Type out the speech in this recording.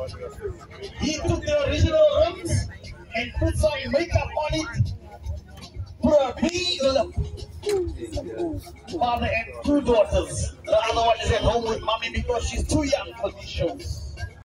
He took the original rooms and put some makeup on it. Put a big look. Father and two daughters. The other one is at home with mommy because she's too young for these shows.